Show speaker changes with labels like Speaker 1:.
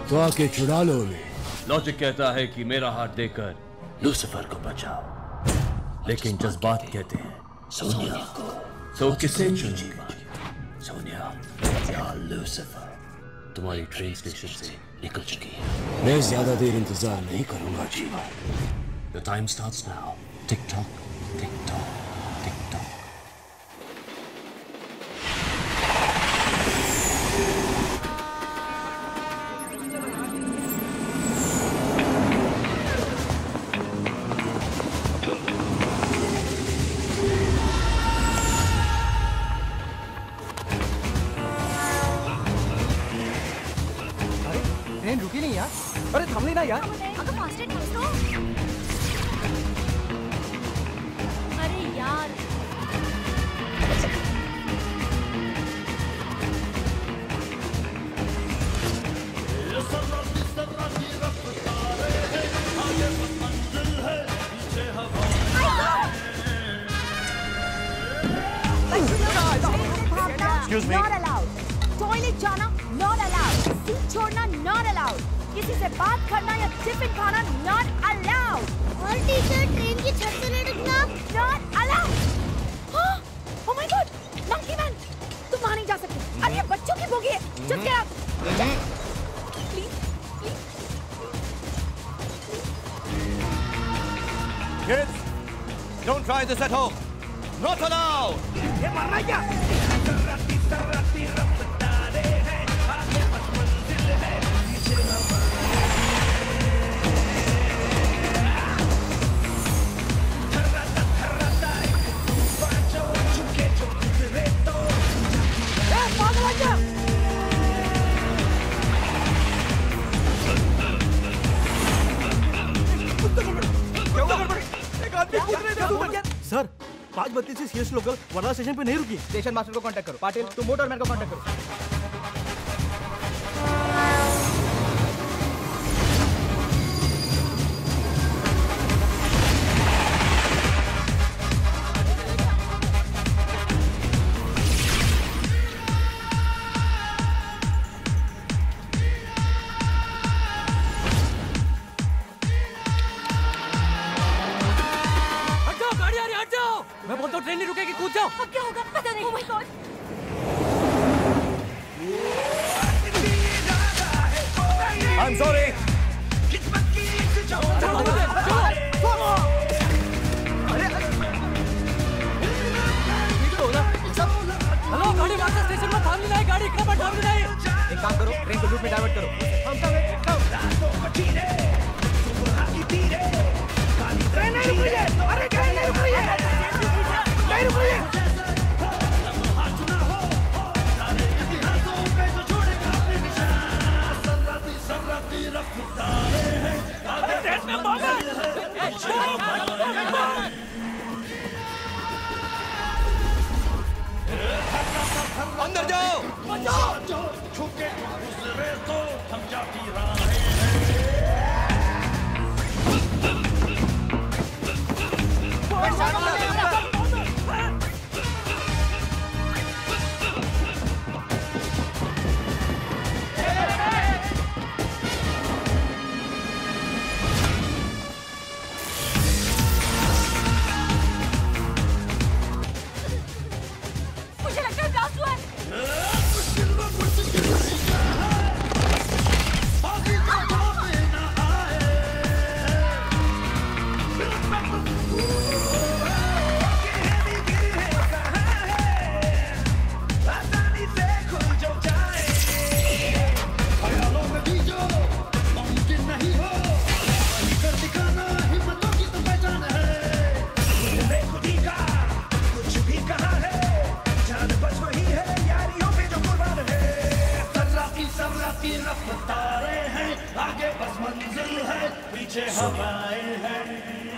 Speaker 1: तो आके छुड़ा लो उन्हें।
Speaker 2: लॉजिक कहता है कि मेरा हाथ देकर लूसीफर को बचाओ, लेकिन जज्बात कहते हैं सोनिया को। तो किसे चुनेगा? सोनिया या लूसीफर? तुम्हारी ट्रेन स्टेशन से निकल चुकी है।
Speaker 1: मैं ज्यादा देर इंतजार नहीं करूंगा जीवा।
Speaker 2: The time starts now. Tick tock, tick tock, tick tock.
Speaker 3: Train रुकी नहीं यार। अरे थम लेना यार।
Speaker 4: अगर फास्ट ट्रेन तो अरे यार
Speaker 3: Excuse me.
Speaker 4: Not allowed. Toilet जाना not allowed. सीट छोड़ना not allowed. किसी से बात करना या टिफिन खाना not allowed.
Speaker 5: और टीचर ट्रेन की छत से लटकना
Speaker 4: not allowed. हाँ? Oh my God. Monkey man, तुम वहाँ नहीं जा सकते। अरे ये बच्चों की बोगी है। Just get out. Please, please.
Speaker 3: Kids, don't try this at home. Not allowed. ये मरना क्या?
Speaker 6: सर 5:32 से सीएस लोकल वर्ला स्टेशन पे नहीं रुकी।
Speaker 3: स्टेशन मास्टर को कांटेक्ट करो। पाटिल तुम मोटरमैन को कांटेक्ट करो।
Speaker 6: मैं बोलता हूँ ट्रेन नहीं रुकेगी, कूद जाओ।
Speaker 4: अब क्या होगा पता नहीं। Oh my God.
Speaker 3: I'm sorry.
Speaker 6: Hello गाड़ी वापस स्टेशन में थाम है, गाड़ी इतना बड़ा थाम है।
Speaker 3: एक काम करो, ट्रेन को लूप में डाइवर्ट करो। ट्रेन नहीं रुक रही है। अरे ट्रेन नहीं रुक रही है। नहीं रुक रही है। अंदर जाओ। छुके गुजरे तो हम जाती राहें।
Speaker 4: मुझे लगता है ब्लास्ट हुआ है।
Speaker 7: रफ्तारें हैं, आगे बस मंजिल है, पीछे हवाएं हैं।